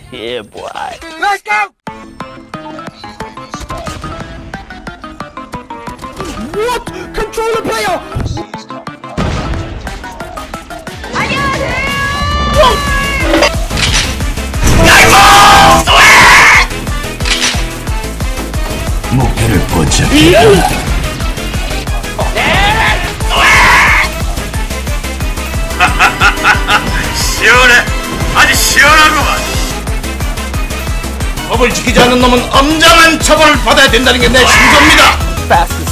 Yeah, boy. Let's go! What? Controller player! 목표를 포착. 시원해. 아주 시원하구만. 법을 지키지 않는 놈은 엄정한 처벌을 받아야 된다는 게 내 신조입니다. Fastest